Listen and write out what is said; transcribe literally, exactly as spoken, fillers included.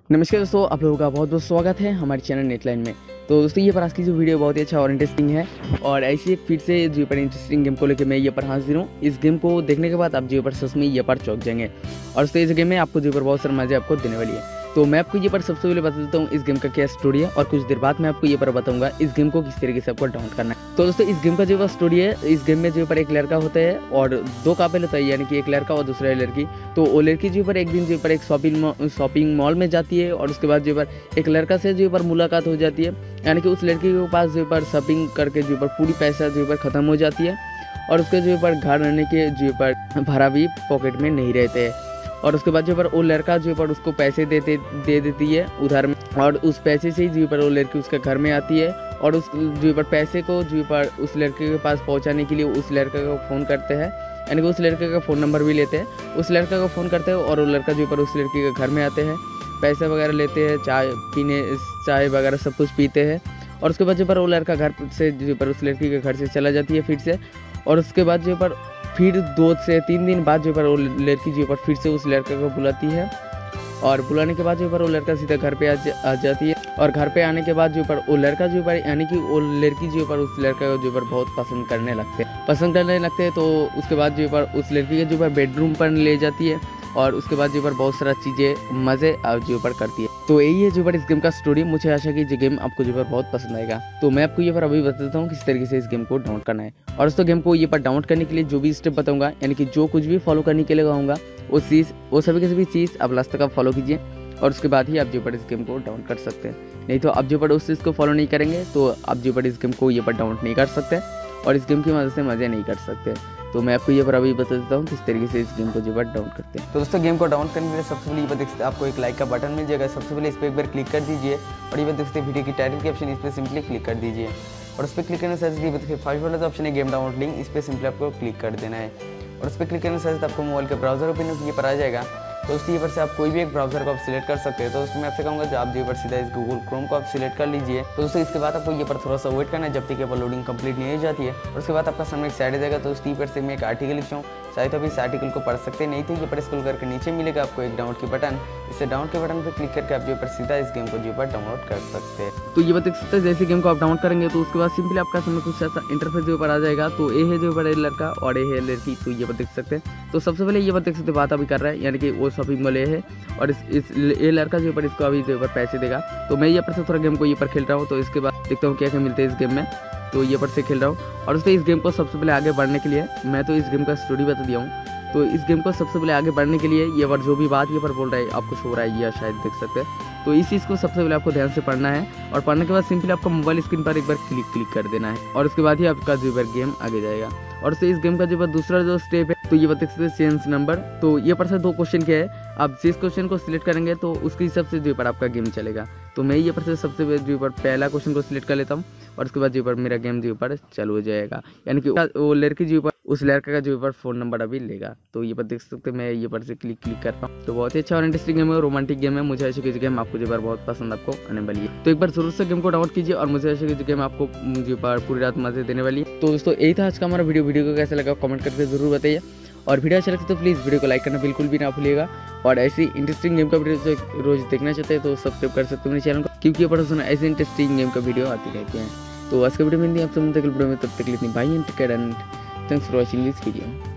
नमस्कार दोस्तों, आप लोगों का बहुत बहुत स्वागत है हमारे चैनल नेटलाइन में। तो दोस्तों ये पर आज की जो वीडियो बहुत ही अच्छा और इंटरेस्टिंग है और ऐसी एक फिर से जो पर इंटरेस्टिंग गेम को लेकर मैं ये पर हाजिर हूँ। इस गेम को देखने के बाद आप जो पर सच में ये पर चौंक जाएंगे और दोस्तों इस गेम में आपको जो पर बहुत सारे मजे आपको देने वाली है। तो मैं आपको ये पर सबसे पहले बता देता हूँ इस गेम का क्या स्टोरी है और कुछ देर बाद मैं आपको ये पर बताऊंगा इस गेम को किस तरीके से आपको डाउनलोड करना है। तो दोस्तों इस गेम का जो स्टोरी है, इस गेम में जो पर एक लड़का होता है और दो कपल होता है, यानी कि एक लड़का और दूसरा लड़की। तो वो लड़की जो पर एक दिन जो पर एक शॉपिंग शॉपिंग मॉल में जाती है और उसके बाद जो पर एक लड़का से जो पर मुलाकात हो जाती है, यानी कि उस लड़की के पास जो पर शॉपिंग करके जो पर पूरी पैसा जो पर ख़त्म हो जाती है और उसके जो पर घर रहने के जो पर भाड़ा भी पॉकेट में नहीं रहते हैं। और उसके बाद जो पर वो लड़का जो पर उसको पैसे देते दे देती है उधार में और उस पैसे से ही जो पर वो लड़की उसके घर में आती है और उस जो पर पैसे को जो पर उस लड़के के पास पहुंचाने के लिए उस लड़के को फ़ोन करते हैं, यानी कि उस लड़के का फ़ोन नंबर भी लेते हैं। उस लड़का को फ़ोन करते हैं और वो लड़का जो पर उस लड़की के घर में आते हैं, पैसे वगैरह लेते हैं, चाय पीने चाय वगैरह सब कुछ पीते हैं और उसके बाद जो पर वो लड़का घर से जो पर उस लड़की के घर से चला जाती है फिर से। और उसके बाद जो पर फिर दो से तीन दिन बाद जो पर वो लड़की जो पर फिर से उस लड़के को बुलाती है और बुलाने के बाद जो पर वो लड़का सीधा घर पे आ, जा, आ जाती है और घर पे आने के बाद जो पर वो लड़का जो पर यानी कि वो लड़की जो पर उस लड़के को जो पर बहुत पसंद करने लगते हैं पसंद करने लगते हैं। तो उसके बाद जो पर उस लड़की के जो पर बेडरूम पर ले जाती है और उसके बाद जो पर बहुत सारा चीज़ें मज़े जो पर करती है। तो यही है जो पर इस गेम का स्टोरी। मुझे आशा कि ये गेम आपको जो पर बहुत पसंद आएगा। तो मैं आपको ये पर अभी बताता हूँ किस तरीके से इस गेम को डाउनलोड करना है। और दोस्तों गेम को ये पर डाउनलोड करने के लिए जो भी स्टेप बताऊंगा, यानी कि जो कुछ भी फॉलो करने के लिए कहूँगा वो चीज़ वो सभी की सभी चीज़ आप लास्ट तक आप फॉलो कीजिए और उसके बाद ही आप जो पर इस गेम को डाउनलोड कर सकते हैं। नहीं तो आप जो पर उस चीज़ को फॉलो नहीं करेंगे तो आप जो पर इस गेम को ये पर डाउनलोड नहीं कर सकते और इस गेम की मदद से मज़े नहीं कर सकते। तो मैं आपको ये पर अभी बता देता हूँ किस तरीके से इस गेम को जो है डाउनलोड करते हैं। तो दोस्तों गेम को डाउनलोड करने के लिए सबसे पहले ये बात देखते हैं आपको एक लाइक का बटन मिल जाएगा। सबसे पहले इस पर एक बार क्लिक कर दीजिए और ये बात देखते हैं वीडियो की टाइटल के ऑप्शन, इस पर सिंपली क्लिक कर दीजिए और उस पर क्लिक करने से ये देखिए फाइव वाला ऑप्शन है गेम डाउनलोड लिंक, इस पर सिंपली आपको क्लिक कर देना है और उस पर क्लिक करने से आपको मोबाइल के ब्राउजर ओपन ये पर आ जाएगा। तो दोस्तों ये पर से आप कोई भी एक ब्राउजर को आप सिलेक्ट कर सकते हैं। तो दोस्तों मैं आपसे कहूँगा जब आप जो पर सीधा इस गूगल क्रोम को आप सिलेक्ट कर लीजिए। तो दोस्तों इसके बाद आपको ये पर थोड़ा सा वेट करना है जब तक ये पर लोडिंग कंप्लीट नहीं हो जाती है और उसके बाद आपका सामने एक साइड आ जाएगा। तो उस पर से मैं एक आर्टिकल लिखता हूँ, चाहे तो अभी इस आर्टिकल को पढ़ सकते हैं, नहीं तो ये पर स्क्रॉल करके नीचे मिलेगा आपको एक डाउनलोड की बटन। इससे डाउनलोड के बटन पर क्लिक करके आप जो पर सीधा इस गेम को जो पर डाउनलोड कर सकते हैं। तो ये बता सकते हैं जैसे गेम को आप डाउनलोड करेंगे तो उसके बाद सिंपली आपका सामने कुछ ऐसा इंटरफेस जो पर आ जाएगा। तो ये है जो पर लड़का और ये है लड़की। तो ये बात देख सकते हैं। तो सबसे पहले ये बात देख सकते बात अभी कर रहा है, यानी कि वो शॉपिंग मॉल है और इस इस ये लड़का जो पर इसको अभी जो पर पैसे देगा। तो मैं ये पर से थोड़ा गेम को ये पर खेल रहा हूँ। तो इसके बाद देखता हूँ क्या क्या मिलते हैं इस गेम में। तो ये पर से खेल रहा हूँ और उससे इस गेम को सबसे पहले आगे बढ़ने के लिए मैं तो इस गेम का स्टोरी बता दिया हूँ। तो इस गेम को सबसे पहले आगे बढ़ने के लिए ये पर जो भी बात ये पर बोल रहा है आपको शो रहा है या शायद देख सकते हैं। तो इस चीज़ को सबसे पहले आपको ध्यान से पढ़ना है और पढ़ने के बाद सिंपली आपको मोबाइल स्क्रीन पर एक बार क्लिक क्लिक कर देना है और उसके बाद ही आपका जो पर गेम आगे जाएगा। और उससे इस गेम का जो दूसरा जो स्टेप है तो ये बता सकते हैं चेंज नंबर। तो ये पर से दो क्वेश्चन क्या है, आप जिस क्वेश्चन को सिलेक्ट करेंगे तो उसके हिसाब से जो पर आपका गेम चलेगा। तो मैं ये पर से सबसे जो पर पहला क्वेश्चन को सिलेक्ट कर लेता हूँ और उसके बाद जो पर मेरा गेम जो पर चालू हो जाएगा, यानी कि वो लड़की जो पर उस लड़के का जो पर फोन नंबर अभी लेगा। तो ये पर देख सकते हैं मैं ये पर से क्लिक क्लिक करता हूँ। तो बहुत ही अच्छा और इंटरेस्टिंग गेम है, रोमांटिक गेम है। मुझे ऐसे की गेम आपको जो पर बहुत पसंद आपको आने वाली है। तो एक बार जरूर से गेम को डाउनलोड कीजिए और मुझे ऐसे की गेम आपको जो पर पूरी रात मजे देने वाली है। तो दोस्तों यही था आज का हमारा वीडियो। वीडियो को कैसा लगा कमेंट करके जरूर बताइए और वीडियो अच्छा लगता तो प्लीज़ वीडियो को लाइक करना बिल्कुल भी ना भूलिएगा। और ऐसी इंटरेस्टिंग गेम का वीडियो जो रोज देखना चाहते हैं तो सब्सक्राइब कर सकते हैं मेरे चैनल को, क्योंकि ये पता ऐसे इंटरेस्टिंग गेम का वीडियो आती रहती है। तो आज का वीडियो में आप सब वीडियो में तब तक इतनी bye and take care and thanks for watching this video.